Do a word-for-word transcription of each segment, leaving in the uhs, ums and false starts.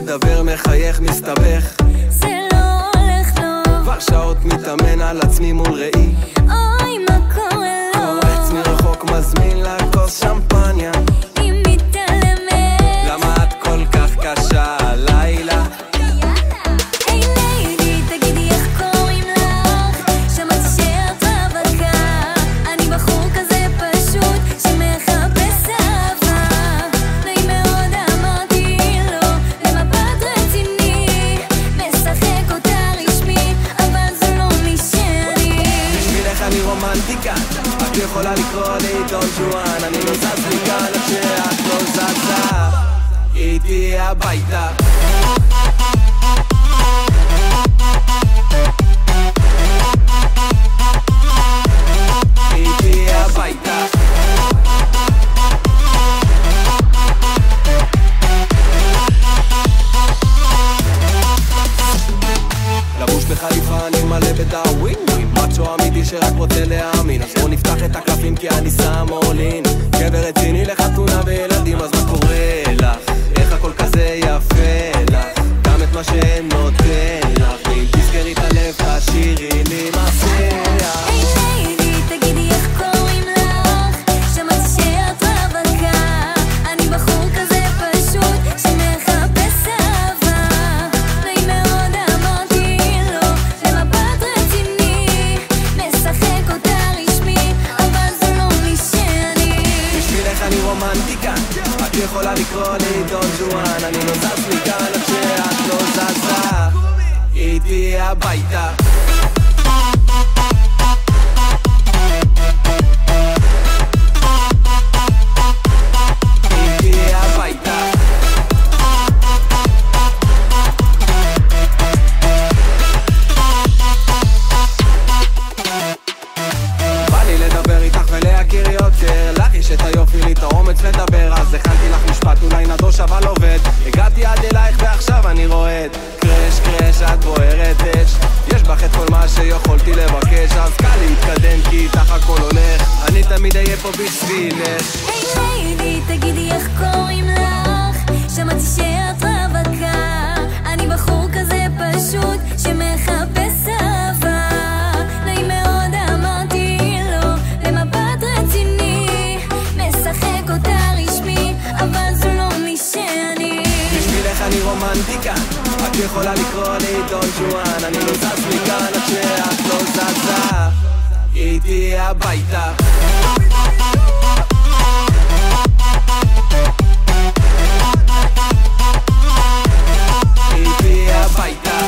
מדבר, מחייך, מסתבך, זה לא הולך לו. כבר שעות מתאמן על עצמי מול ראי, אוי מה קורה לו. קורץ מרחוק מזמין לה כוס שמפניה, היא מתעלמת. למה את כל כך קשה הלילה? היי ליידי, תגידי איך קוראים לך? שמעתי שאת רווקה. אני בחור כזה פשוט שמחפש אהבה. נעים מאוד אמרתי לו במבט רציני, משחק אותה רשמי אבל זו לא מי שאני. בשבילך אני רומנטיקה, את יכולה לקרוא לי דון ג'ואן. אני לא זז מכאן עד שאת לא זזה איתי הביתה. איתי הביתה. לבוש בחליפה אני מלא בדאווין, מצ'ו אמיתי שרק רוצה להאמין. אז בוא נפתח את הקלפים כי אני שם אולין. גבר רציני לחתונה וילדים, אז מה קורה לך? איך הכל כזה יפה לך? גם את מה שאין נותן לך. ואם תזכרי את הלב תשאירי לי מפתח. היי ליידי, תגידי איך קוראים לך? שמעתי שאת רווקה. אני בחור כזה פשוט שמחפש אהבה. נעים מאוד אמרתי לו במבט רציני, משחק אותה רשמי אבל זו לא מי שאני. בשבילך אני רומנטיקה, את יכולה לקרוא לי דון ג'ואן. אני לא זז מכאן עד שאת לא זזה איתי הביתה. איתי הביתה. בא לי לדבר איתך ולהכיר יותר, לך יש את היופי לי את האומץ לדבר. אז הכנתי לך משפט אולי נדוש אבל עובד. הגעתי עד אלייך ועכשיו אני רועד. קרש קרש את בוערת אש, יש בך את כל מה שיכולתי לבקש. אז קל להתקדם כי איתך הכל הולך, אני תמיד אהיה פה בשבילך. היי ליידי, תגידי איך קוראים לך? שמעתי שאת רווקה. אני בחור כזה פשוט שמחפש אהבה. נעים מאוד אמרתי לו במבט רציני, משחק אותה רשמי אבל זו לא מי שאני. בשבילך אני רומנטיקה, את יכולה לקרוא לי דון ג'ואן. אני לא זז מכאן עד שאת לא זזה איתי הביתה. איתי הביתה.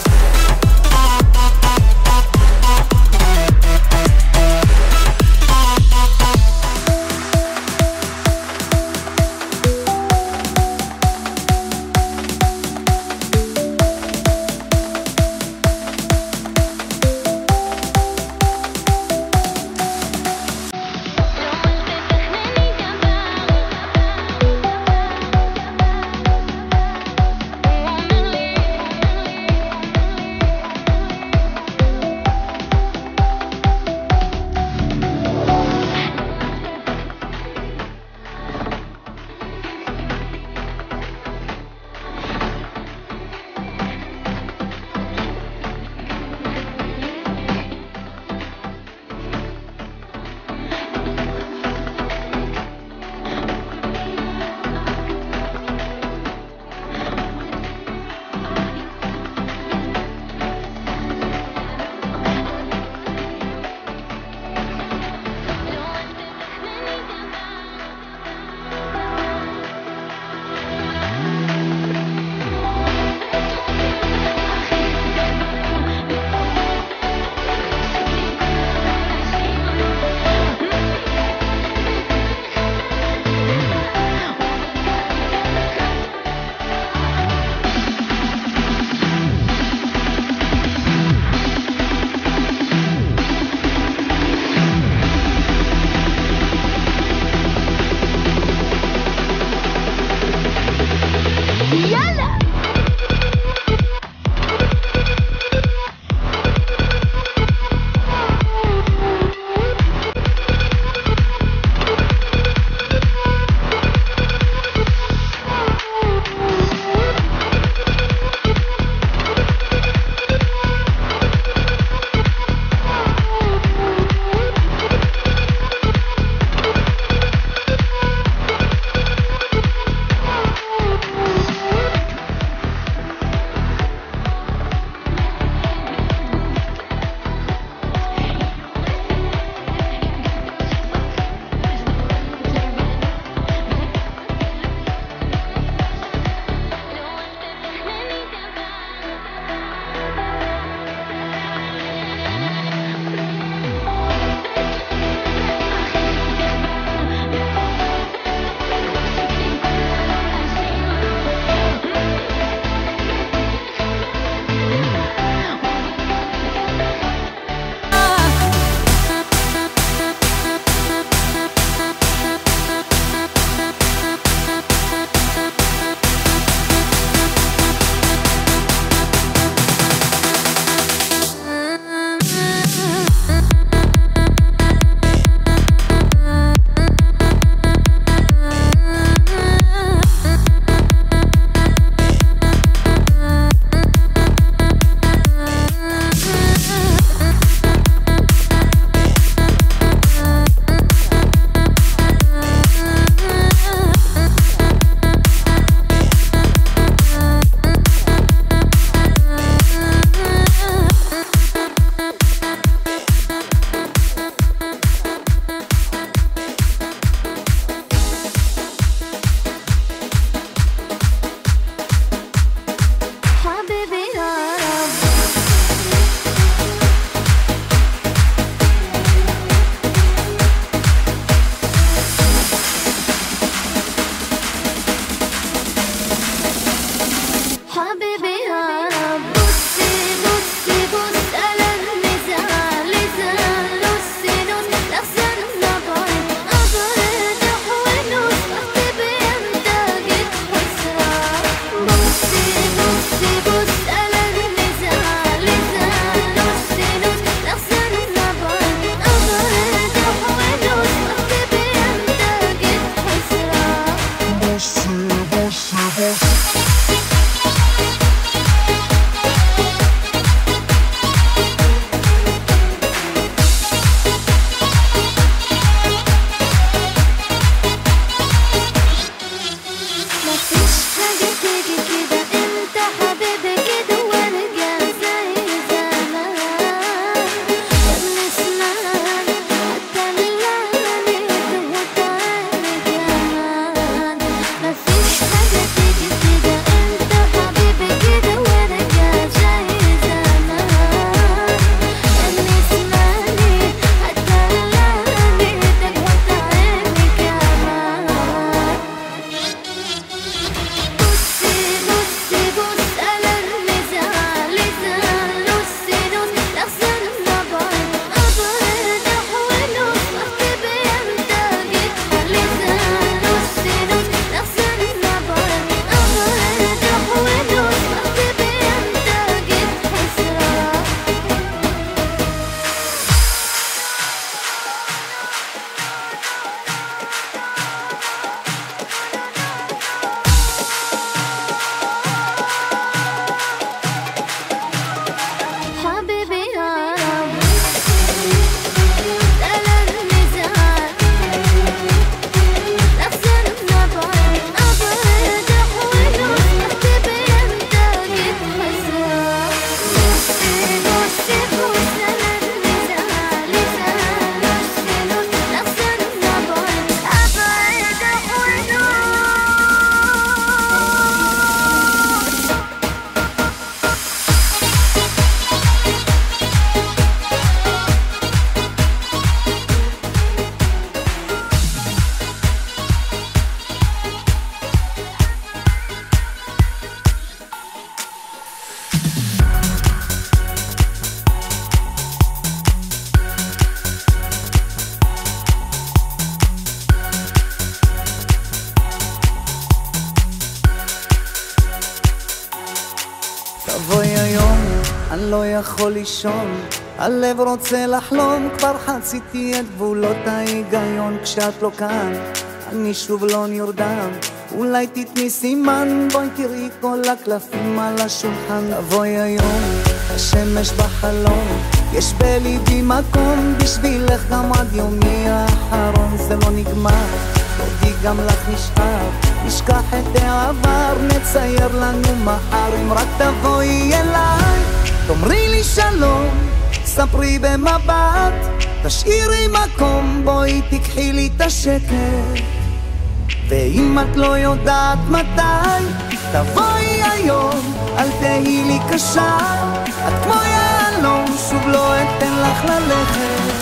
לא יכול לישון, הלב רוצה לחלום, כבר חציתי את גבולות ההיגיון. כשאת לא כאן, אני שוב לא נרדם, אולי תתני סימן, בואי תראי כל הקלפים על השולחן. תבואי היום, השמש בחלום, יש בליבי מקום בשבילך גם עד יומי האחרון. זה לא נגמר, אותי גם לך נשאר, נשכח את העבר, נצייר לנו מחר. אם רק תבואי אליי, תאמרי לי שלום, ספרי במבט, תשאירי מקום, בואי תקחי לי את השקט. ואם את לא יודעת מתי, תבואי היום, אל תהי לי קשה, את כמו יעלום, שוב לא אתן לך ללכת.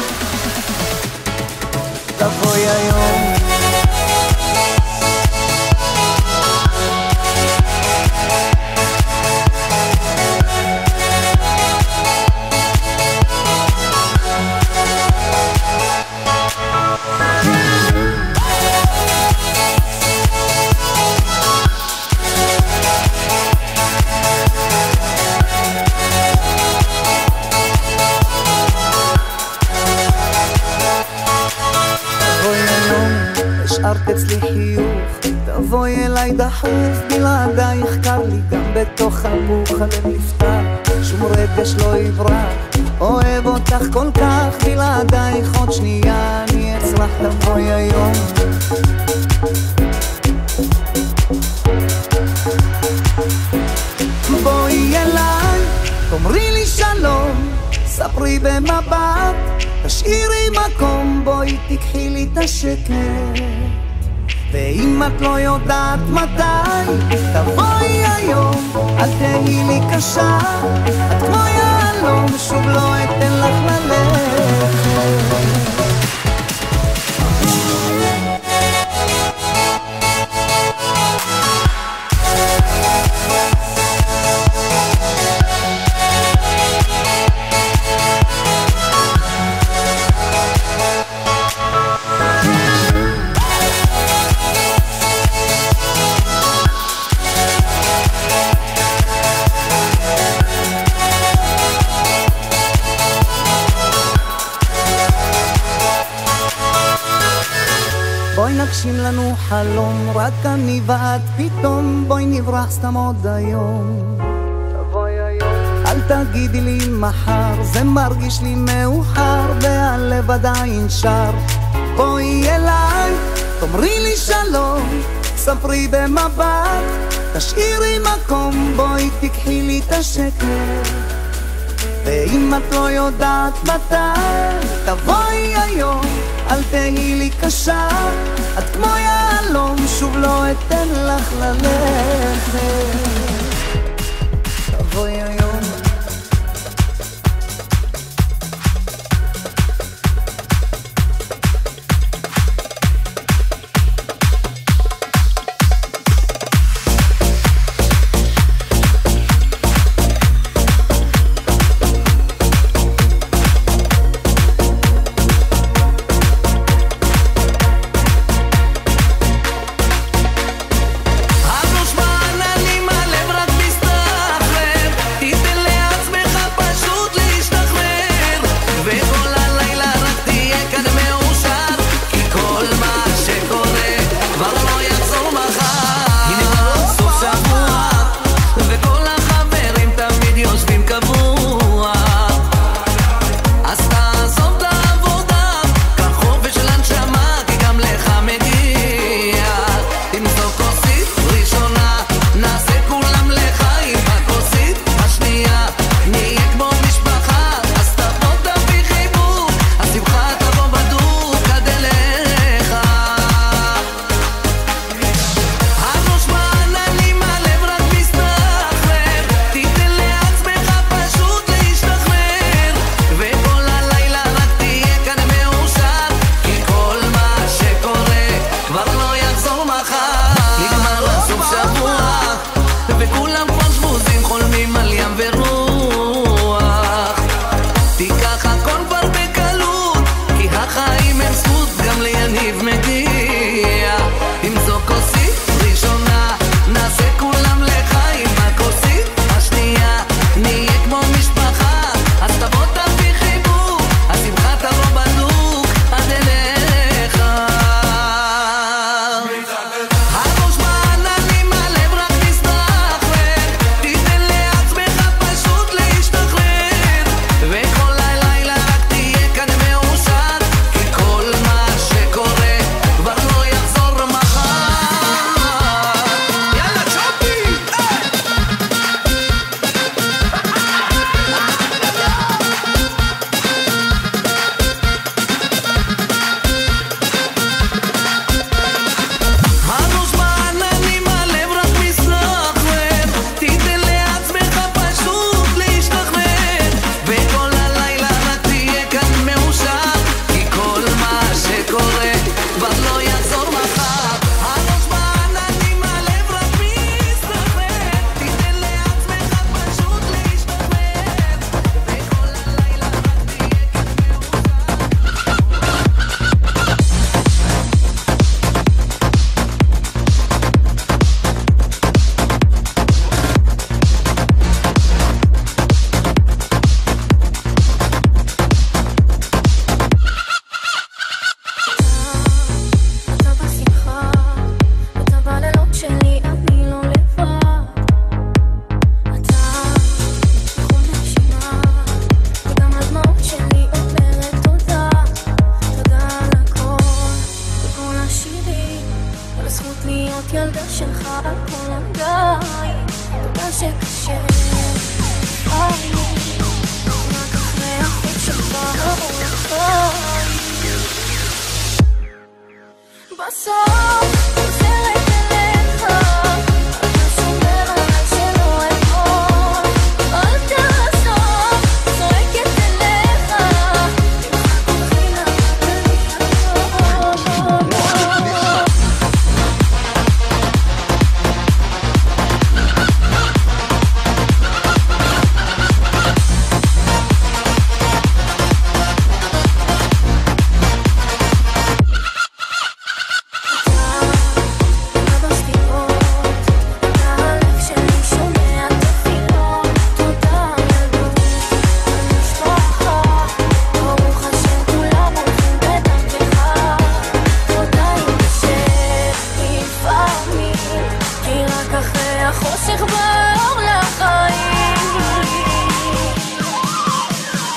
תבואי היום, השארת אצלי חיוך, תבואי אליי דחוף, בלעדייך קר לי גם בתוך הגוף. הלב נפתח, שום רגש לא יברח, אוהב אותך כל כך, בלעדייך עוד שנייה אני אצלח. תבואי היום, בואי אליי, תאמרי לי שלום, ספרי במבט, תשאירי מקום, בואי תקחי לי את השקט. ואם את לא יודעת מתי, תבואי היום, אל תהי לי קשה, את כמו יעלום, שוב לא אתן לך ללכת. בואי נגשים לנו חלום, רק אני ואת פתאום, בואי נברח סתם עוד היום. תבואי היום, אל תגידי לי מחר, זה מרגיש לי מאוחר, והלב עדיין שר. בואי אליי, תאמרי לי שלום, ספרי במבט, תשאירי מקום, בואי תקחי לי את השקט. ואם את לא יודעת מתי, תבואי היום, אל תהי לי קשה, את כמו יעלום, שוב לא אתן לך ללכת. תבואי היום, הראש בעננים, הלב רק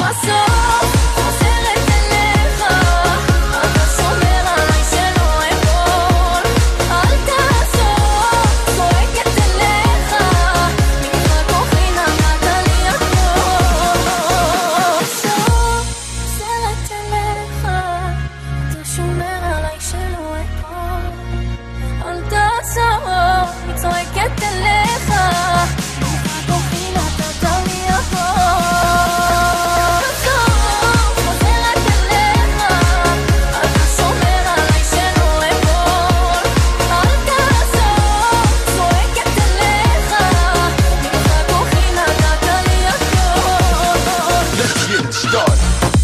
בסוף חוזרת אליך, אתה שומר עליי שלא אפול, אל תעזור, צועקת אליך, ממך כוחי נתת לי הכל. בסוף חוזרת אליך, אתה שומר עליי שלא אפול, אל תעזור, צועקת אליך, ממך כוחי נתת לי הכל. בסוף חוזרת אליך, אתה שומר עליי שלא אפול, אל תעזור, צועקת אליך, ממך כוחי נתת לי הכל. Let's get it started.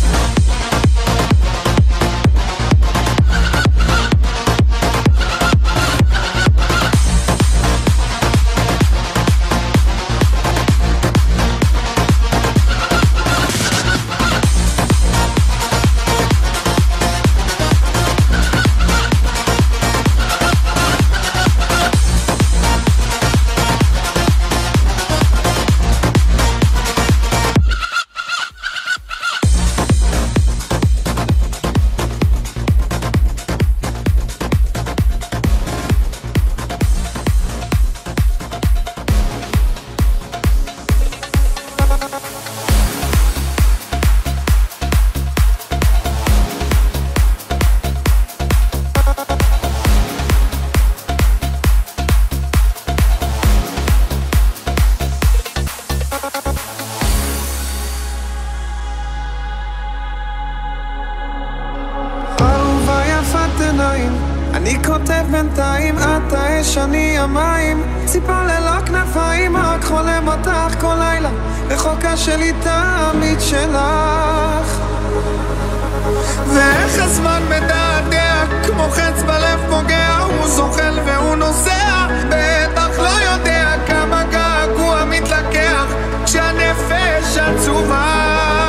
אהובה יפת עיניים, אני כותב בינתיים, את האש אני המים, ציפה ללא כנפיים, רק חולם אותך כל לילה, רחוקה שלי תמיד שלך. ואיך הזמן מדעדע, כמו חץ בלב פוגע, הוא זוחל והוא נוסע, בטח לא יודע כמה געגוע מתלקח, כשהנפש עצובה.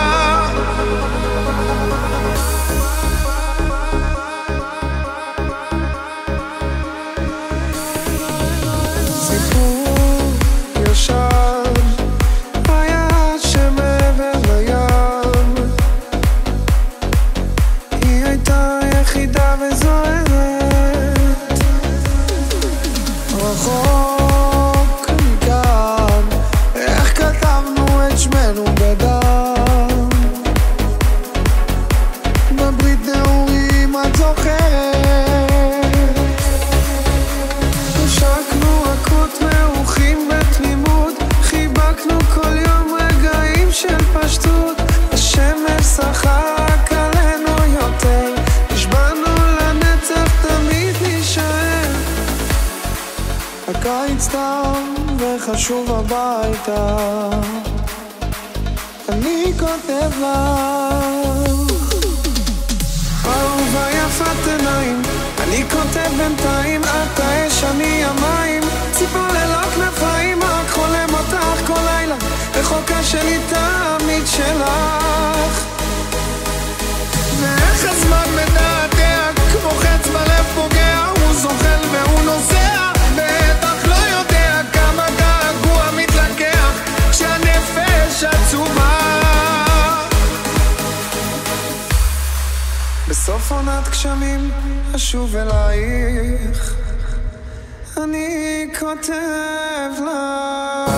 הקיץ תם וחשוב הביתה, אני כותב לך. אהובה יפת עיניים, אני כותב בינתיים, את האש אני המים, ציפה ללא כנפיים, רק חולם אותך כל לילה, רחוקה שלי תמיד שלך. ואיך הזמן מדעדע, כמו חץ בלב פוגע, הוא זוחל והוא נוסע, בטח לא יודע כמה געגוע מתלקח, כשהנפש עצובה. בסוף עונת גשמים אשוב אלייך, אני כותב לך.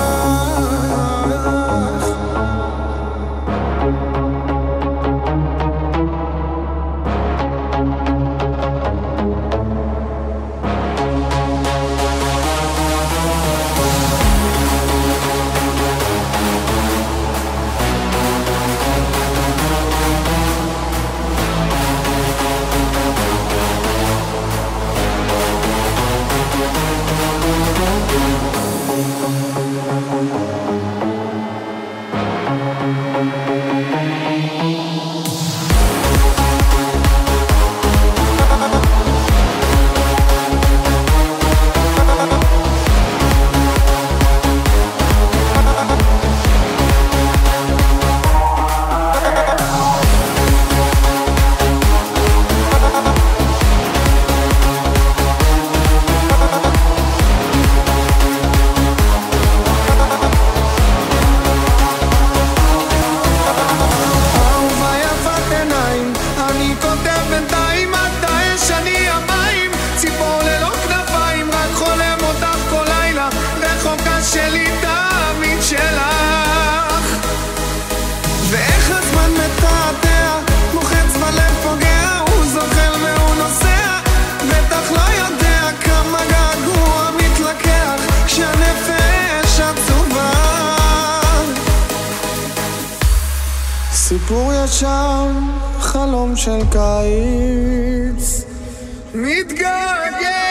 סיפור ישן, חלום של קיץ, מתגעגע.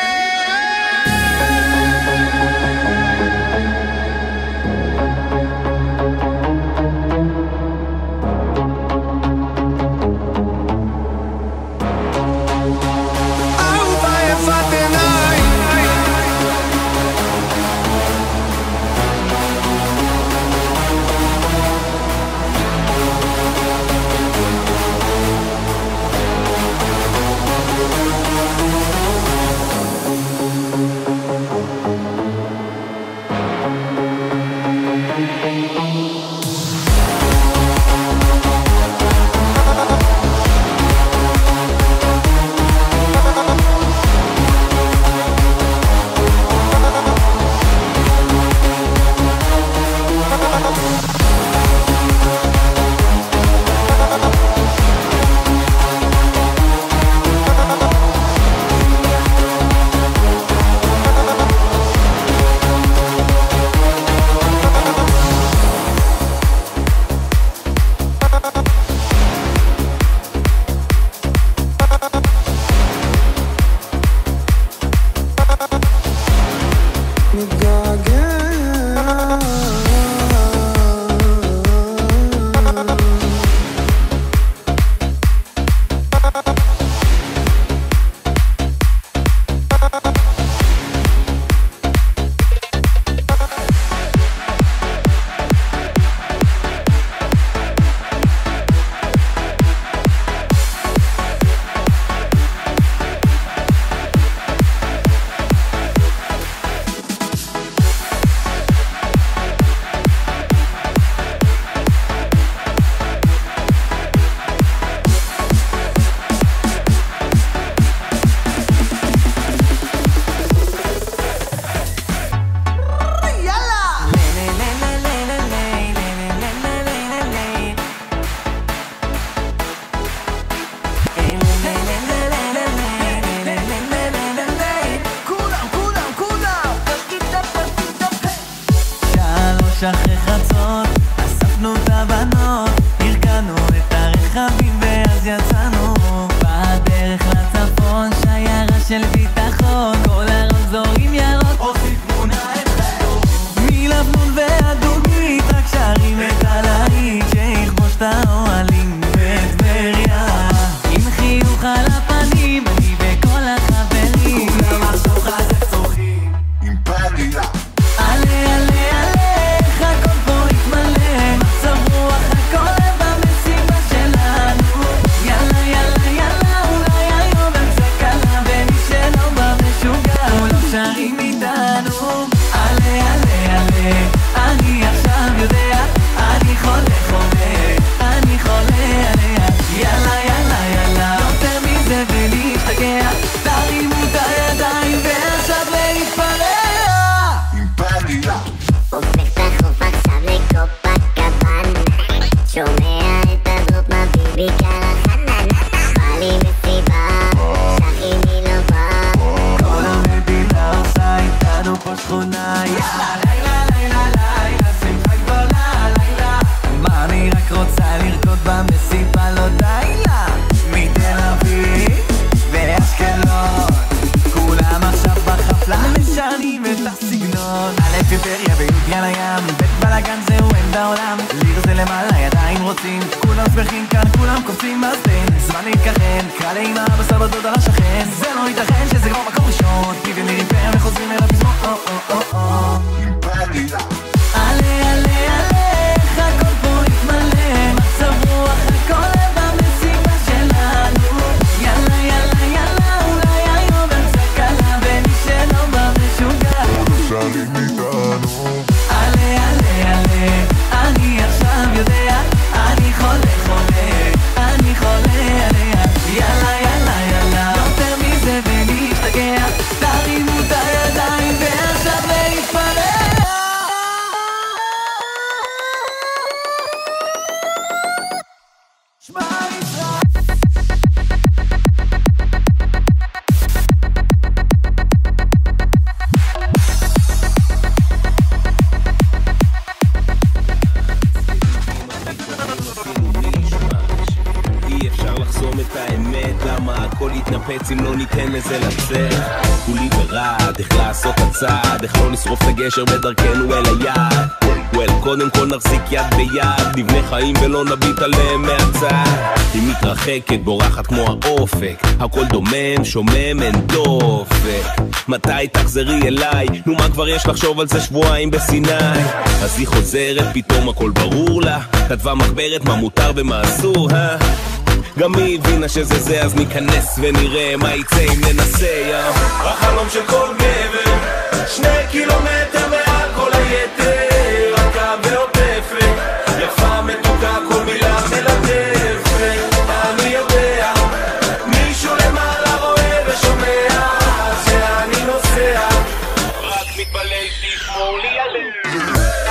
אחרי חצות אספנו את הבנות, הרכנו את הרכבים ואז יצאנו בדרך לצפון, שיירה של ביטחון, כל הרמזורים ירוק עושים תמונה אצלנו מלבנון והדוגית, רק שרים את הלהיט שיכבוש את האוהלים בטבריה עם חיוך על הפנים, אני וכל החברים כולם עכשיו חזק צוחקים עם פדילה עלה עלה עלה, הכל פה יתמלא, מצב רוח הכל במסיבה שלנו, יאללה יאללה יאללה, אולי היום אמצע קלה ומי שלא בא משוגע כולם שרים איתנו עלה עלה עלה, אני עכשיו יודע, אני חולה חולה, אני חולה עליה, יאללה יאללה יאללה, יותר מזה ולהשתגע, תרימו את הידיים ועכשיו להתפרע עם פדילה הופך את החוף עכשיו לקופקבנה, שומע את הזאת מביא בי קרחנה, בא לי מסיבה, שכיני לא בא, כל המדינה עושה איתנו פה שכונה, יאללה לילה לילה לילה, שמחה גדולה לילה, מה אני רק רוצה לרקוד במסיבה לא די לה, מתל אביב ואשקלון, כולם עכשיו בחפלה משנים את הסגנון, א' טבריה ויהודי על הים, בית בלגן זהו אין בעולם, ליר זה למעלה ידיים רוצים, כולם שמחים כאן כולם קופצים, אז תן זמן להתכחן, קרא לאמא בסבא דוד על השכן, זה לא ייתכן שזה כבר מקום ראשון, טיבים נריפר וחוזרים אל הפזמון או או או או עם פדילה עלה עלה עלה, הכל פה יתמלא, מצב רוח הכל במסיבה שלנו, יאללה יאללה יאללה, אולי היום אמצע קלה ומי שלא בא משוגע שרים איתנו עלה עלה עלה, אני עכשיו יודע, אני חולה חולה, אני חולה עליה, יאללה יאללה יאללה, יותר מזה ולהשתגע, תרימו את הידיים ועכשיו להתפרע נתנפץ אם לא ניתן לזה לצאת. כולי ברעד, איך לעשות הצעד, איך לא לשרוף את הגשר בדרכנו אל היעד. וואל, קודם כל נחזיק יד ביד, נבנה חיים ולא נביט עליהם מהצד. היא מתרחקת, בורחת כמו האופק, הכל דומם, שומם, אין דופק. מתי תחזרי אליי? נו מה כבר יש לחשוב על זה שבועיים בסיני? אז היא חוזרת, פתאום הכל ברור לה, כתבה מחברת מה מותר ומה אסור, אה? גם היא הבינה שזה זה, אז ניכנס ונראה מה יצא אם ננסה, יא. החלום של כל גבר, שני קילומטר מעל כל היתר, רכה ועוטפת, יפה מתוקה כל מילה מלטפת. אני יודע, מישהו למעלה רואה ושומע שאני נוסע, רק מתבלל תשמור לי עליהם.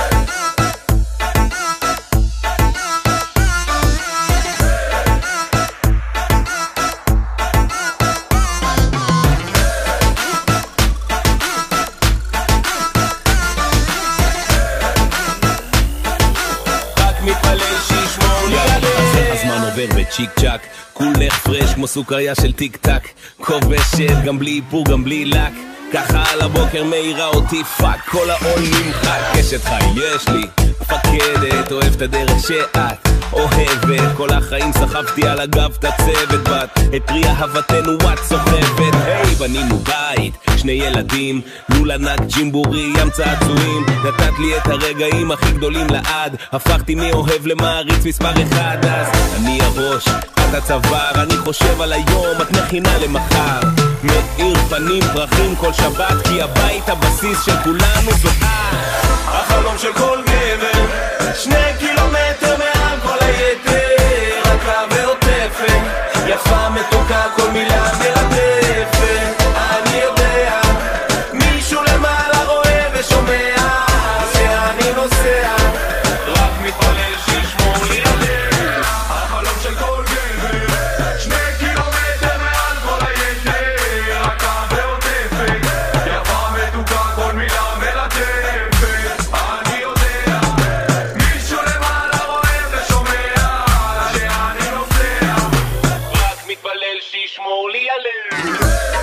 בצ'יק צ'ק, כולך פרש כמו סוכריה של טיק טק, כובשת גם בלי איפור גם בלי לק, ככה על הבוקר מאירה אותי פאק, כל העול נמחק. אשת חי יש לי, מפקדת, אוהב את הדרך שאת אוהבת, כל החיים סחבתי על הגב את הצוות בת, את פרי אהבתנו את סוחבת. היי, בנינו בית, שני ילדים, לול ענק, ג'ימבורי, ים צעצועים, נתת לי את הרגעים הכי גדולים לעד, הפכתי מאוהב למעריץ מספר אחד. אז אני הראש, את הצוואר, אני חושב על היום, את מכינה למחר, מאיר פנים פרחים כל שבת, כי הבית הבסיס של כולנו זאת את. החלום של כל גבר, שני קילומטר מעל כל היתר, רכה ועוטפת, יפה מתוקה כל מילה מלטפת. אני יודע, מישהו למעלה רואה ושומע שאני נוסע, רק מתפלל שישמור לי עליהם. החלום של כל גבר, שני קילומטר מעל כל היתר, רכה ועוטפת, יפה מתוקה כל מילה מלטפת. אני יודע, מישהו למעלה רואה ושומע שאני נוסע, רק מתפלל שישמור לי עליהם.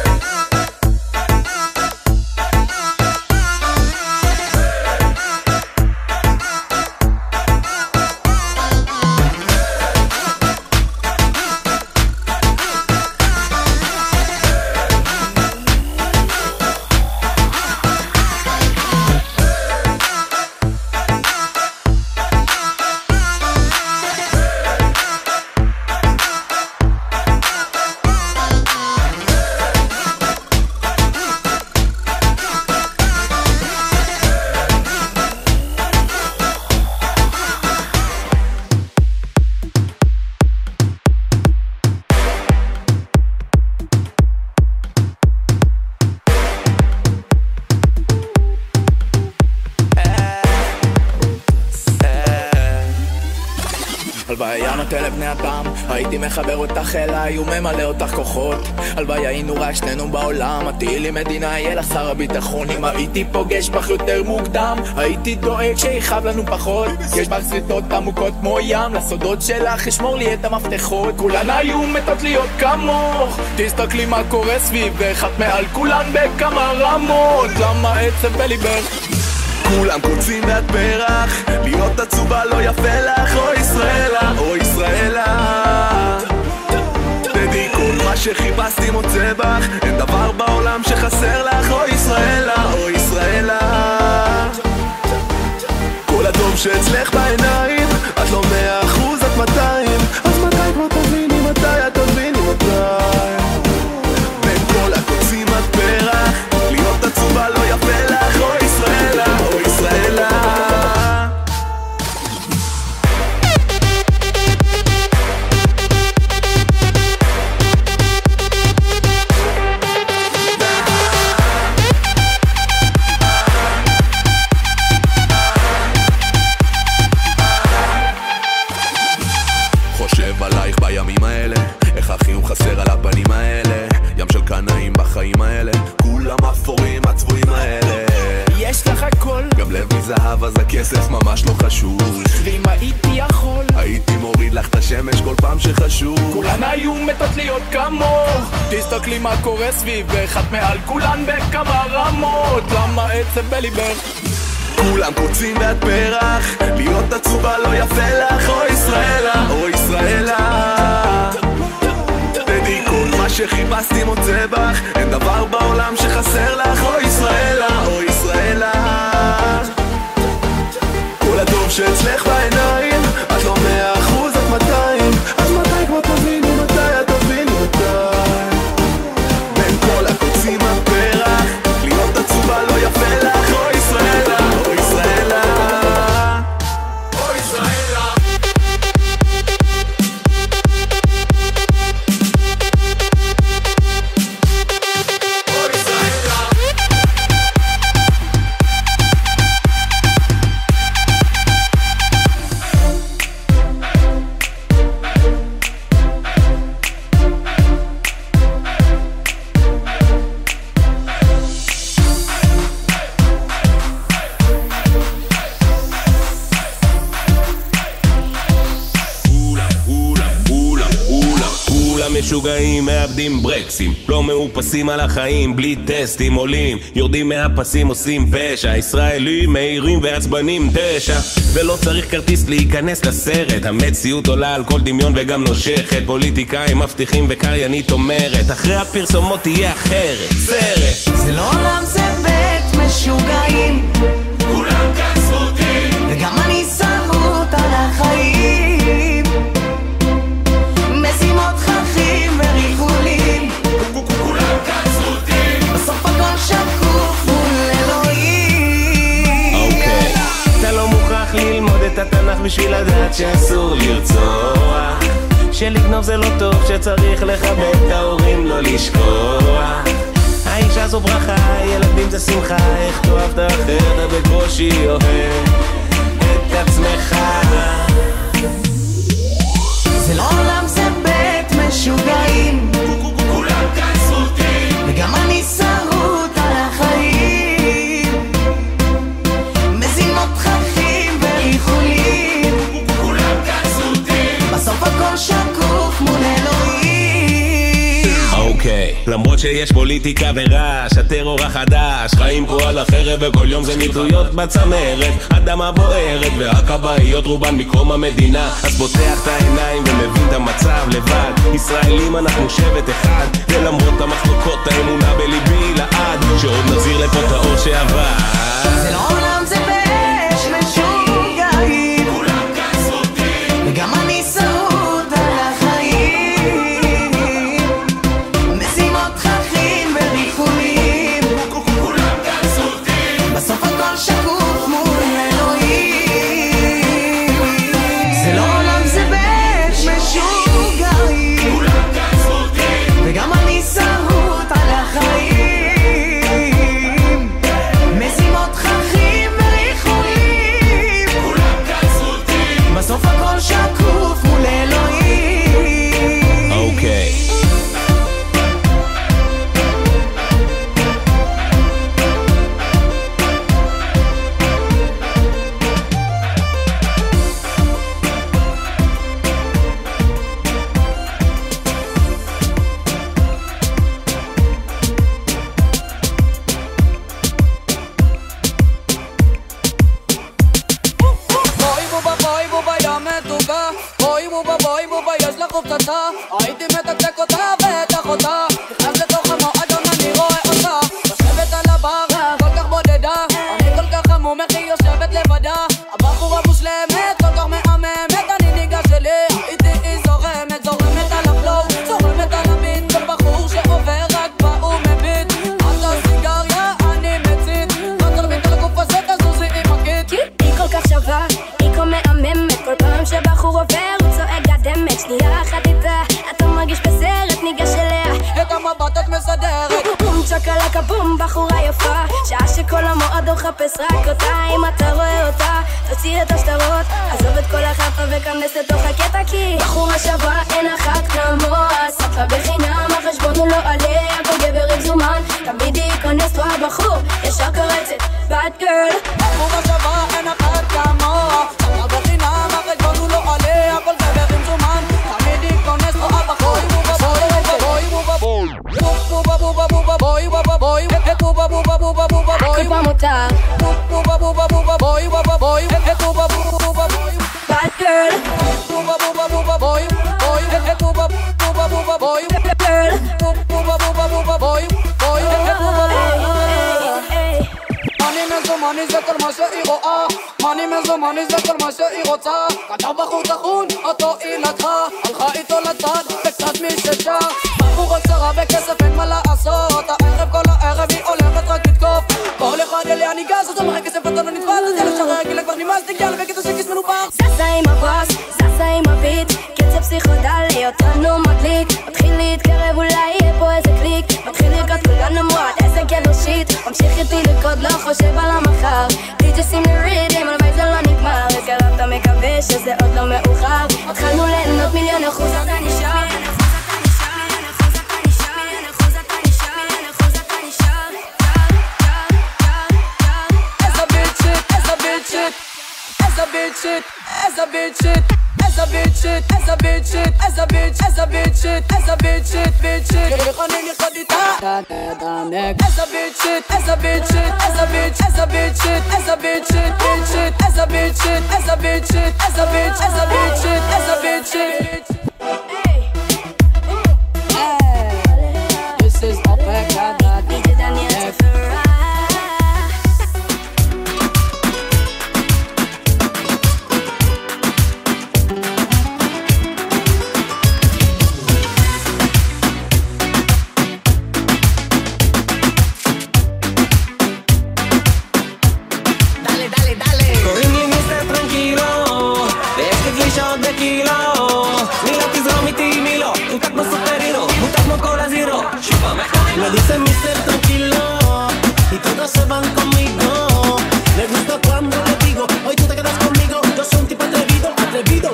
הלוויה נותן לבני אדם, הייתי מחבר אותך אליי וממלא אותך כוחות. הלוויה היינו רק שנינו בעולם, את תהיי לי מדינה, יהיה לך שר הביטחון. אם הייתי פוגש בך יותר מוקדם, הייתי דואג שיחב לנו פחות. יש בך סריטות עמוקות כמו ים, לסודות שלך ישמור לי את המפתחות. כולן היו מתות להיות כמוך, תסתכלי מה קורה סביבך, את מעל כולן בכמה רמות. למה עצב בליבך? כולם קוצים ואת פרח, להיות עצובה לא יפה לך. או ישראלה, או ישראלה, תדעי כל מה שחיפשתי מוצא בך, אין דבר בעולם שחסר לך. או ישראלה, או ישראלה, כל הטוב שאצלך בעיניים, את לא מאה אחוז, את מאתיים. אז מתי כבר תביני מתי, את תביני מתי. בין כל הקוצים את פרח, להיות עצובה לא יפה לך. או ישראלה, או ישראלה, חושב עלייך בימים האלה, איך החיוך חסר על הפנים האלה. ים של קנאים בחיים האלה, כולם אפורים הצבועים האלה. יש לך הכל, גם לב מזהב אז הכסף ממש לא חשוב. ואם הייתי יכול, הייתי מוריד לך את השמש כל פעם שחשוב. כולן היו מתות להיות כמוך, תסתכלי מה קורה סביב, ואחת מעל כולן בכמה רמות. למה עצב בליבך? כולם קוצים ואת פרח, להיות עצובה לא יפה לך. או ישראלה, או ישראלה, תדעי כל מה שחיפשתי מוצא בך, אין דבר בעולם שחסר לך. או ישראלה, או ישראלה, כל הטוב שאצלך בעיניים, את לא מאה אחוז, את מאתיים. אז מתי כבר תביני מתי, את תביני מתי. בין כל הקוצים הפרח, להיות עצובה לא יפה לך. או ישראלה, או ישראלה, או ישראלה. משוגעים, מאבדים ברקסים, לא מאופסים על החיים, בלי טסטים, עולים, יורדים מהפסים, עושים פשע, ישראלים מהירים ועצבנים תשע, ולא צריך כרטיס להיכנס לסרט, המציאות עולה על כל דמיון וגם נושכת, פוליטיקאים מבטיחים וקריינית אומרת, אחרי הפרסומות תהיה אחרת, סרט. זה לא עולם, זה בית משוגעים, כולם כאן סרוטים, וגם אני שרות על החיים, משימות חכים וריגולים, כולם כאן סרוטים, בסוף הכל שקוף מול אלוהים. אוקיי, אתה לא מוכרח ללמוד את התנ"ך בשביל לדעת שאסור לרצוח, שלגנוב זה לא טוב, שצריך לכבד את ההורים, לא לשכוח. האישה זו ברכה, ילדים זה שמחה, איך תאהב את האחר, אתה בקושי אוהב את עצמך. זה לא עולם, זה בית משוגעים, כולם כאן סרוטים, וגם אני שרות על החיים, מזימות חכים וריחולים, כולם כאן סרוטים, בסוף הכל שקוף מול אלוהים. אוקיי, למרות שיש פוליטיקה ורעש, הטרור החדש, חיים פה על החרב וכל יום זה ניטויות בצמרת, אדמה בוערת והכבאיות רובן מקום המדינה, אז פותח את העיניים ומבין את המצב לבד, ישראלים אנחנו שבט אחד, ולמרות המחלוקות האמונה בליבי לעד, שעוד נחזיר לפה את האור שעבר. זה לא עולם, זה בית משוגעים, כולם כאן סרוטים, וגם אני שרות על החיים, משימות חכים וריחולים, כולם כאן סרוטים, בסוף הכל שקוף מול אלוהים. זה לא עולם, זה בית משוגעים, כולם כאן סרוטים, וגם אני שרות על החיים, משימות חכים וריחולים, כולם כאן סרוטים, בסוף הכל שקוף מול אלוהים. אוקיי, בואי בובה בואי בובה יא מתוקה, בואי בובה בואי בובה יש לך פצצה, הייתי מתקתק אותה ואת אחותה, נכנס לתוך המועדון אני רואה אותה, יושבת על הבר כל כך בודדה, אני כל כך חמום איך היא יושבת לבדה, הבחורה מושלמת כל כך מהממת, אני ניגש אליה איתי היא זורמת, זורמת על הפלואו, זורמת על הביט, כל בחור שעובר רק בא ומביט, את הסיגריה אני מצית, רק תלבית על הגוף הזה תזוזי עם הקיט. היא כל כך שווה, היא כה מהממת, כל פעם שבחור עובר הוא צועק גדמת, שנייה אחת איתה, אתה מרגיש בסרט, ניגש אליה, את המבט את מסדרת, בום צ'קלקה בום, בחורה יפה, שעה שכל המועדון חפש רק אותה, אם אתה רואה אותה, תוציא את השטרות, עזוב את כל החפה וכנס לתוך הקטע, כי בחורה שווה, אין אחת כמוה, ספה בחינם, החשבון הוא לא עליה, כל גבר עם זומן, תמיד ייכנס פה הבחור, ישר קרצת, bad girl, בחורה שווה אין אחת כמוה, ספה בחינם, החשבון הוא לא עליה, כל גבר עם זומן, guitar. Booba booba booba boy, booba boy, booba booba boy. Bad girl. Booba booba booba boy, boy, booba booba booba boy. Girl. Booba booba booba boy, boy, booba booba. Money מזו money זה כל מה שהיא רואה. money מזו money זה כל מה שהיא רוצה. כתב בחור תחון, אותו היא לקחה. הלכה איתו לצד, וקצת מי ששר. בחורות שרה בכסף אין מה לעשות. הערב כל הערב היא הולכת רק לתקוף. כל אחד אליה ניגש, אז אמרה כסף אתה לא נתפס. אז אלה שרה גילה כבר נמאס, תגיע לבקטע שכיס מנופח. זזה עם הבאס, זזה עם הביט. קצב פסיכודלי, אותנו מדליק. מתחיל להתקרב, אולי יהיה פה איזה קליק. מתחיל לרקוד כולנו מועד, איזה גבר שיט. ממשיך איתי לקוד, לא חושב על המחר. די.ג'יי שים לי רידים, הלוואי זה לא נגמר. וקרבת מקווה שזה עוד לא מאוחר. התחלנו ליהנות מיליון אחוז, אתה נשאר. As a bitch shit, as a bitch shit, as a bitch shit, as a bitch shit, as a bitch, as a bitch shit, as a bitch shit, bitch shit. איך אני נכנס איתה? As a bitch shit, as a bitch shit, as a bitch, as a bitch shit, as a bitch shit, bitch shit, as a bitch shit, as a bitch shit, as a bitch, as a bitch shit, as a bitch shit. This is Opec, D J Daniel Ferrari. Me dicen mister tranquilo y todos se van conmigo. Me gusta cuando le digo, hoy tú te quedas conmigo. Yo soy un tipo atrevido, atrevido.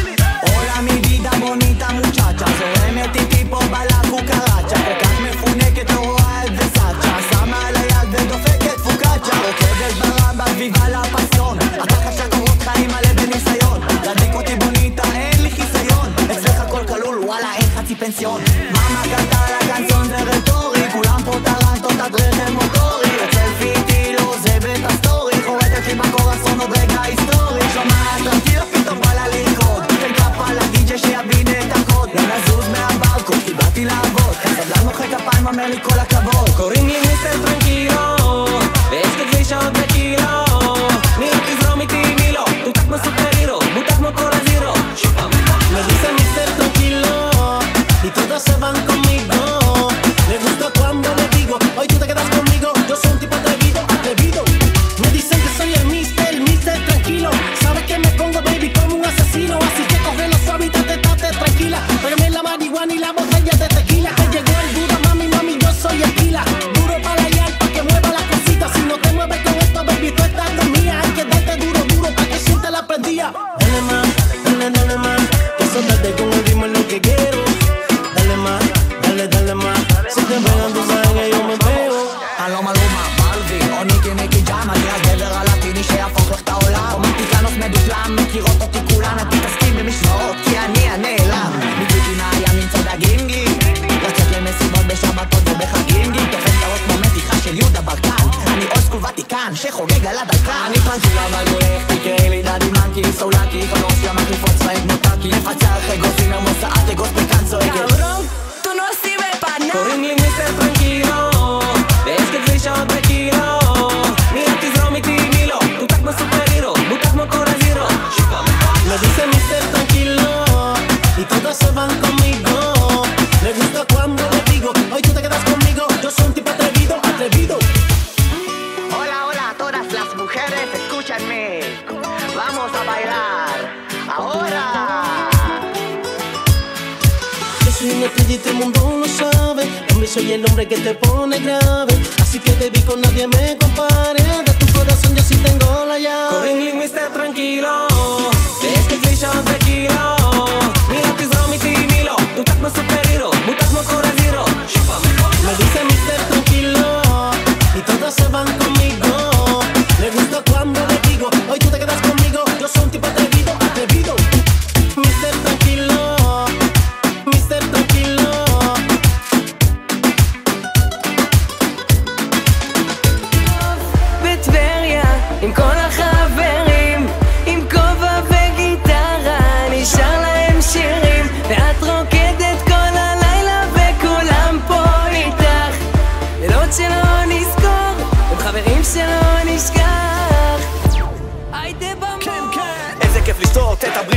Hola mi vida bonita muchacha, זורמת איתי פה בלה קוקרצ'ה. וכך מפונקת לא רואה את וסאצ'ה, שמה על היד ודופקת פוקאצ'ה. רוקדת ברמבה ויבה לפסון, אתה חשק קורות חיים מלא בניסיון. להדליק אותי בוניטה אין לי חיסיון, אצלך הכל כלול וואלה אין חצי פנסיון. מאמה קנטה לקנצון זה רטורי, כולם פה טרנטות עד רכב מוטורי. הצלפי איתי לא עוזב את הסטורי, חורטת לי בקורסון עוד רגע היסטורי. שומעת רצילה פתאום בא לה לרקוד, תן כפה לדי-ג'יי שיבין את הקוד. לא נזוז מהברקוד, כי באתי לעבוד, סבלן מוחא כפיים אומר לי כל הכבוד. קוראים לי מיסטר טרנקילו, ויש כתבי שעות בקילו. מי תזרום איתי מי לא, תותק כמו סופר-הירו, מותק כמו כל הזירו. Me dicen mister tranquilo y todos se van conmigo. Me gusta cuando le digo, hoy tú te quedas conmigo. Yo soy un tipo atrevido, atrevido. Me dicen que soy el mister, el mister tranquilo. Sabes que me pongo baby como un asesino. Así que coge los suavitas, estate tranquila. Tráigame la marihuana y la botella de tequila. Que llegó el Buda, mami, mami, yo soy el pila. Duro para allá, pa' que mueva la cosita. Si no te mueves con esto, baby, tú estás conmigo. Hay que darte duro, duro, pa' que sienta la prendida. Dale más, dale, dale más. Soltate con el ritmo es lo que quiero. Dale más, dale, dale más. Si te pegan tú sabes que yo me pego. הלום הלומה, בלבי, או ניקי ניקי ג'אם. אני הגבר הלטיני שיהפוך לך את העולם. רומנטיקנוס מדופלם, מכירות אותי כולן. את מתעסקים במשוואות כי אני הנעלם. בדיוק עם הימים צדגים גי, לצאת למסיבות בשבתות ובחגים גי. תופס את הראש כמו מתיחה של יהודה ברקן. אני אולד סקול ותיקן שחוגג על הדלקן. אני פרנצ'ילה אבל גולך, תקראי לי דדי מנקי סולקי, חלוש ים מחליפות צבעים כמו טאקי. לפצח אגוזים המוסעת אגוז פקן צועקת. קוראים לי מיסטר טרנקילו, ויש כתבי שעות בקילו. מי תזרום איתי מי לא, תותק כמו סופר-הירו, מותק כמו כל הזירו. Me dicen mister tranquilo y todos se van conmigo. Me gusta cuando le digo, hoy tú te quedas conmigo. Yo soy un tipo atrevido, atrevido. Hola, hola a todas las mujeres, escúchenme. Vamos a bailar ahora. Yo soy un estrella y todo el mundo lo sabe. Hombre, soy el hombre que te pone grave. Así que baby con nadie me compare. De tu corazón yo sí tengo la llave. קוראים לי מיסטר טרנקילו, ויש כתבי שעות בקילו. מי תזרום איתי מי לא, תותק כמו סופר-הירו, מותק כמו כל הזירו. Me dicen mister tranquilo y todos se van conmigo. Me gusta cuando le digo, hoy tú te quedas conmigo. Yo soy un tipo atrevido, atrevido. Mister tranquilo, mister tranquilo. בית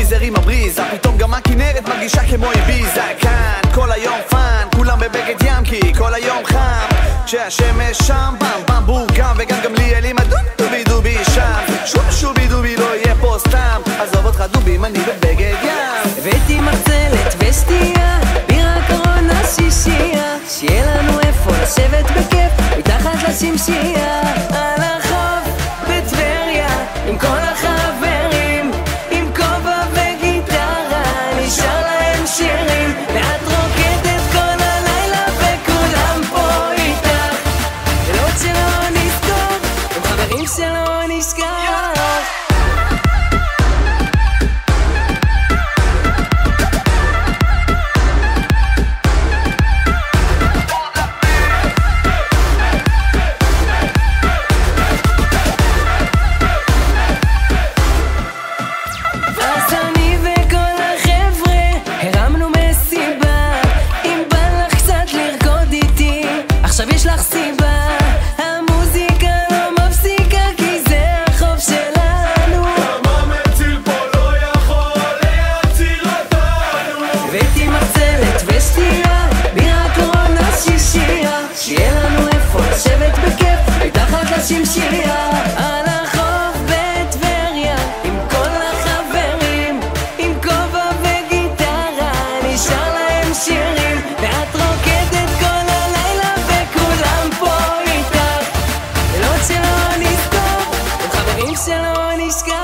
בריזר עם הבריזה, פתאום גם הכנרת מרגישה כמו איביזה. כאן כל היום פאן, כולם בבגד ים כי כל היום חם, כשהשמש שם במ במ בורגם, וגם גם לי אלים הדובי דובי שם. שוב שובי דובי לא יהיה פה סתם, עזוב אותך דובים אני בבגד ים. הבאתי מחצלת ושתייה, בירה קורונה שישייה, שיהיה לנו איפה לשבת בכיף מתחת לשמשייה, על החוף בטבריה עם כל החברים, עם כובע וגיטרה נשאר להם שירים, ואת רוקדת כל הלילה וכולם פה איתך, לילות שלא נזכור עם חברים שלא נשכח. שמשייה על החוף בטבריה עם כל החברים, עם כובע וגיטרה נשאר להם שירים, ואת רוקדת כל הלילה וכולם פה איתך, לילות שלא נזכור עם חברים שלא נשכח.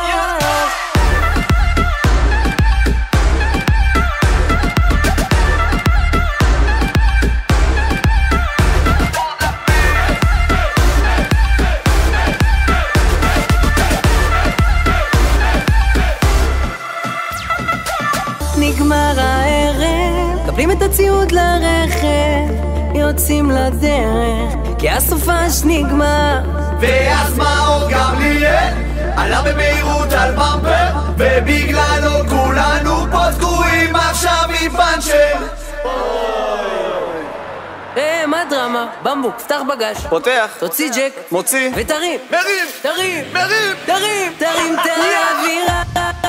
נגמר הערב, קבלים את הציוד לרכב, יוצאים לדרך, כי הסופש נגמר. ואז מאור גמליאל עלה במהירות על במפר, ובגללו כולנו פה תקועים עכשיו עם פאנצ'ר. אה, מה דרמה? במבוק, פתח בגש, פותח, תוציא ג'ק, מוציא, ותרים, מרים, תרים, מרים, תרים, תרים, תרים, האווירה.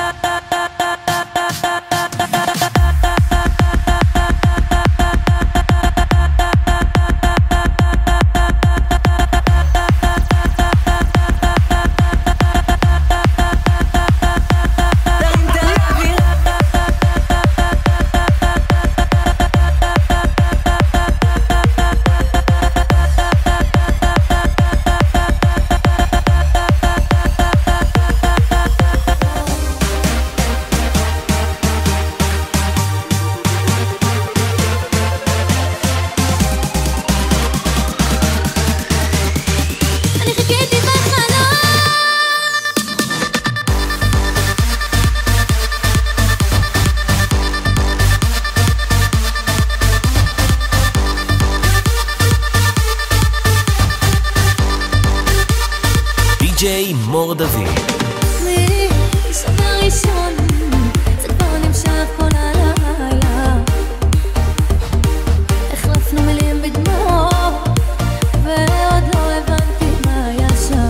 די-ג'יי מור דוד. משנה ראשון זה כבר נמשך כל הלילה, החלפנו מילים בדמעות ועוד לא הבנתי מה היה שם,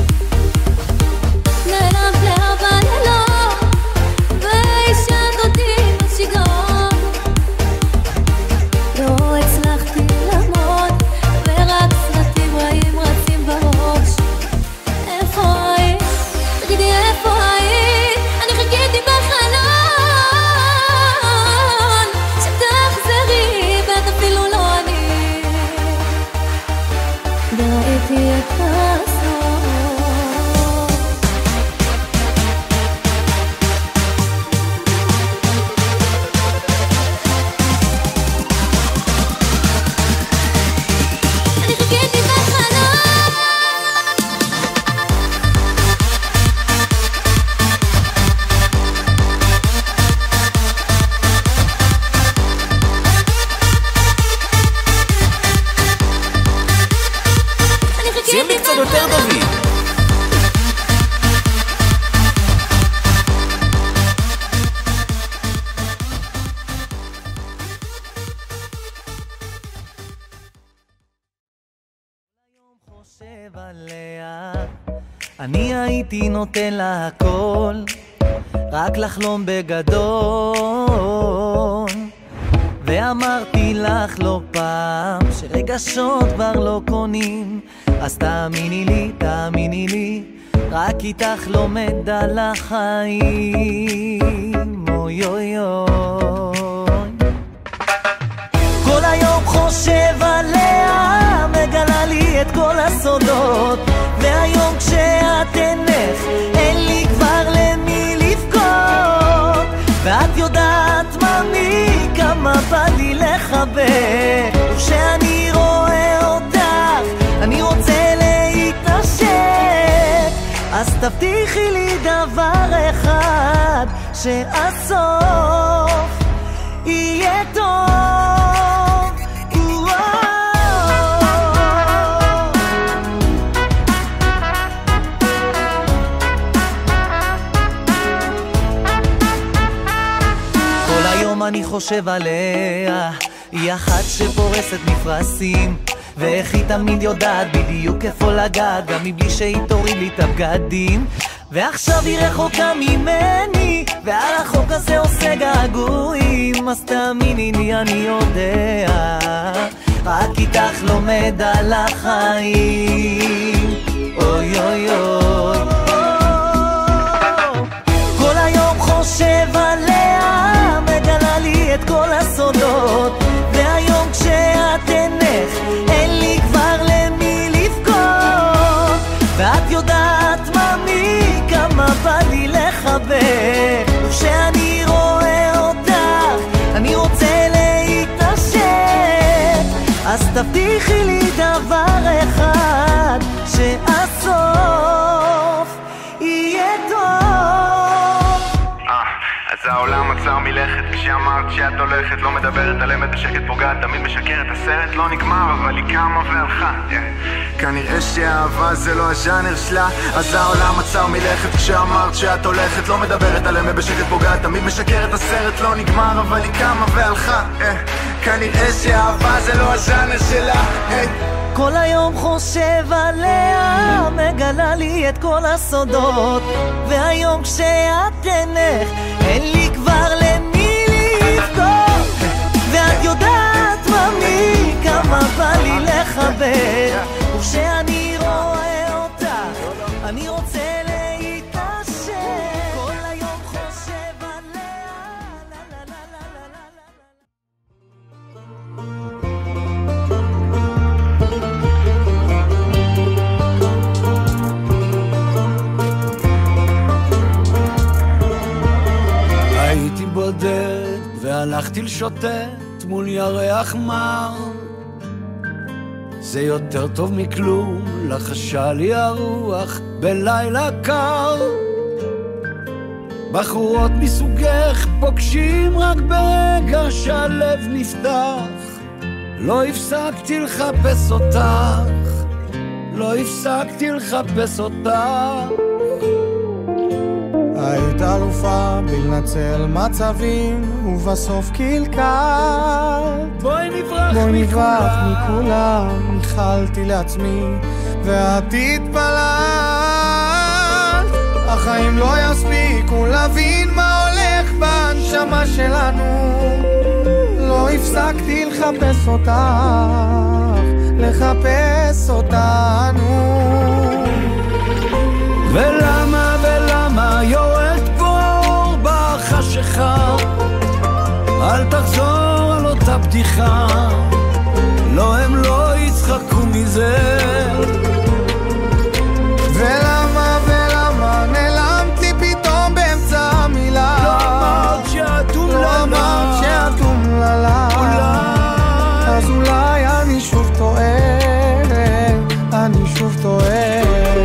נעלמת לארבע לילות והשארת אותי בשיגעון, לא הצלחתי לעמוד ורק סרטים רעים רצים בראש. איפה היית? תגידי איפה היית? אני חיכיתי בחלון שתחזרי ואת אפילו לא אני, וראיתי את הסוף. אני חיכיתי בחלון. שים לי קצת יותר דוד. חושב עליה, אני הייתי נותן לה הכל, רק לחלום בגדול. ואמרתי לך לא פעם שרגשות כבר לא קונים, אז תאמיני לי, תאמיני לי, רק איתך לומד על החיים. אוי אוי אוי, כל היום חושב עליה, מגלה לי את כל הסודות, והיום כשאת אינך אין לי כבר למי לבכות. ואת יודעת ממי כמה בא לי לחבק, וכשאני רואה אותך אני רוצה להתנשק. אז תבטיחי לי דבר אחד, שהסוף יהיה טוב. כל היום אני חושב עליה, היא אחת שפורסת מפרשים, ואיך היא תמיד יודעת בדיוק איפה לגעת, גם מבלי שהיא תוריד לי את הבגדים. ועכשיו היא רחוקה ממני, ועל החוק הזה עושה געגועים, אז תאמיני לי אני יודע, רק איתך לומד על החיים. אוי אוי אוי, כל היום חושב עליה, מגלה לי את כל הסודות, והיום כשאת אינך אין לי כבר למי לבכות. ואת יודעת ממי כמה בא לי לחבק, וכשאני רואה אותך אני רוצה להתנשק. אז תבטיחי לי דבר אחד, שהסוף יהיה טוב. אז העולם עצר מלכת כשאמרת שאת הולכת, לא מדברת על אמת בשקט, פוגעת תמיד משקרת. הסרט לא נגמר אבל היא קמה והלכה, yeah. כנראה שהאהבה זה לא הז'אנר שלה. אז העולם עצר מלכת כשאמרת שאת הולכת, לא מדברת על אמת בשקט, פוגעת תמיד משקרת. הסרט לא נגמר אבל היא קמה והלכה, yeah. כנראה שהאהבה זה לא הז'אנר שלה, hey. כל היום חושב עליה, מגלה לי את כל הסודות, והיום כשאת אינך אין לי כבר למי לבכות. ואת יודעת ממי כמה בא לי לחבק, וכשאני רואה אותך אני רוצה להתנשק. כל היום חושב עליה, לה לה לה לה לה לה. הייתי בודד והלכתי לשוטט מול ירח מר, זה יותר טוב מכלום, לחשה לי הרוח בלילה קר. בחורות מסוגך פוגשים רק ברגע שהלב נפתח, לא הפסקתי לחפש אותך, לא הפסקתי לחפש אותך. היית אלופה בלנצל מצבים, ובסוף קלקלת. בואי נברח, בואי נברח מכולם, ניחלתי לעצמי ואת התפללת. החיים לא יספיקו להבין מה הולך בנשמה שלנו, לא הפסקתי לחפש אותך, לחפש אותנו. ולמה ולמה יורד פה אור בחשיכה, אל תחזור על אותה בדיחה, לא הם לא יצחקו מזה. ולמה ולמה נעלמת לי פתאום באמצע המילה, לא אמרת שאת אומללה, לא אמרת שאת אומללה. אז אולי אני שוב טועה, אני שוב טועה.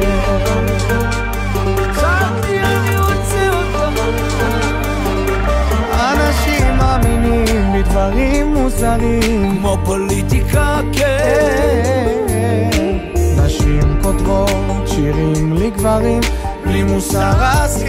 אנשים מאמינים בדברים מוזרים כמו פוליטיקה, כן. נשים כותבות שירים לגברים בלי מוסר השכל.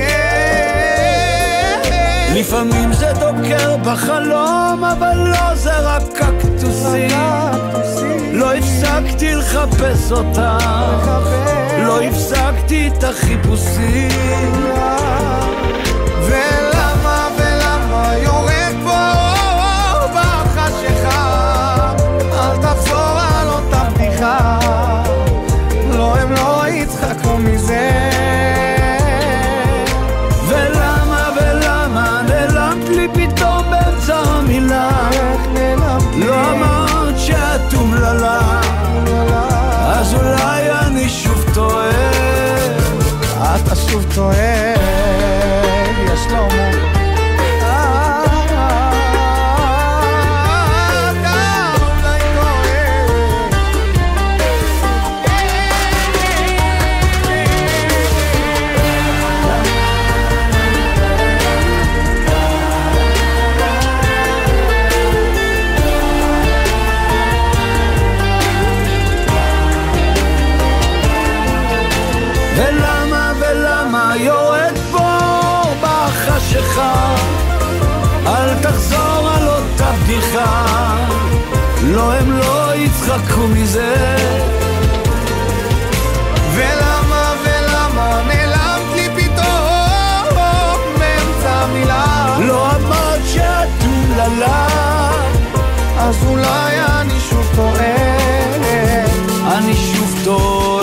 לפעמים זה דוקר בחלום, אבל לא, זה רק קקטוסים. לא הפסקתי לחפש אותה, לא הפסקתי את החיפושים. באמצע המילה, לא אמרת שאת אומללה, אז אולי אני שוב טועה. אתה שוב טועה, יש לו מור ולמה ולמה יורד פה בחשיכה, אל תחזור על אותה בדיחה, לא הם לא יצחקו מזה. ולמה ולמה נעלמת לי פתאום באמצע מילה, לא אמרת שאת אומללה, אז אולי אני שוב טועה, אני שוב טועה.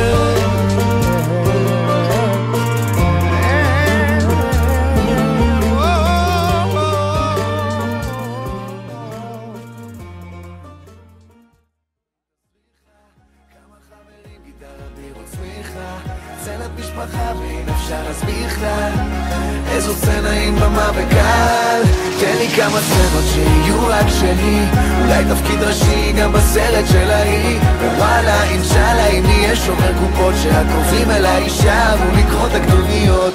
איזו סצנה עם במה וקהל, תן לי כמה סצנות שיהיו רק שלי, אולי תפקיד ראשי גם בסרט של ההיא, ווואלה אינשאללה אם נהיה שומר קופות, שהקרובים אליי יישארו לקרוא את הכתוביות.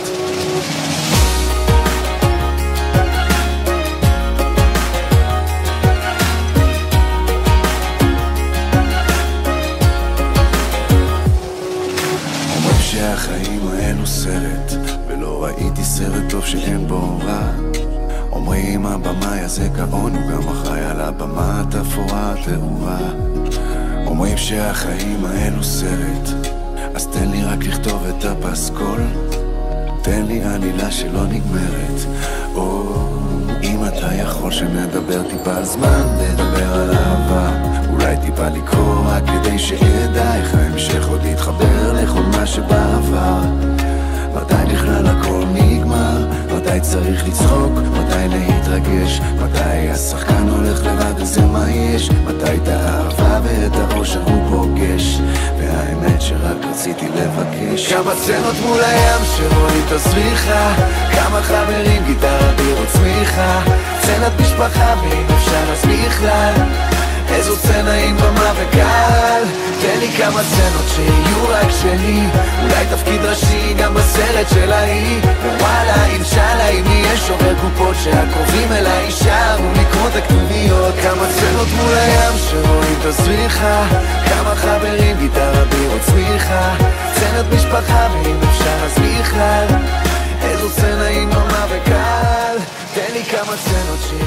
אומרים שהחיים האלו סרט, ולא ראיתי סרט טוב שאין בו רע. אומרים הבמאי הזה גאון, הוא גם אחראי על הבמה התפאורה התאורה. אומרים שהחיים האלו סרט, אז תן לי רק לכתוב את הפסקול, תן לי עלילה שלא נגמרת. או אם אתה יכול שנדבר טיפה זמן, נדבר על אהבה, אולי טיפה לקרוא רק כדי שאדע איך ההמשך עוד להתחבר לכל מה שבעבר. מתי בכלל הכל נגמר? מתי צריך לצחוק? מתי להתרגש? מתי השחקן הולך לבד וזה מה יש? מתי את האהבה ואת האושר הוא פוגש? והאמת שרק רציתי לבקש כמה סצנות מול הים שרואים את הזריחה, כמה חברים גיטרה בירות צמיחה, סצנת משפחה ואם אפשר אז בכלל, איזו סצנה עם במה וקהל, תן לי כמה סצנות שיהיו רק שלי, אולי תפקיד ראשי גם בסרט של ההיא, ווואלה אינשאללה אם נהיה שובר קופות, שהקרובים אליי יישארו לקרוא את הכתוביות. כמה סצנות מול הים שרואים את הזריחה, כמה חברים גיטרה בירות צמיחה, סצנת משפחה ואם אפשר אז בכלל, איזו סצנה עם במה וקהל, תן לי כמה סצנות שיהיו